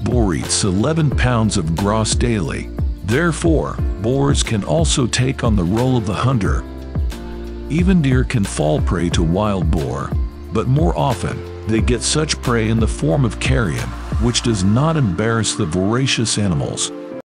boar eats 11 pounds of grouse daily. Therefore, boars can also take on the role of the hunter. Even deer can fall prey to wild boar, but more often, they get such prey in the form of carrion, which does not embarrass the voracious animals.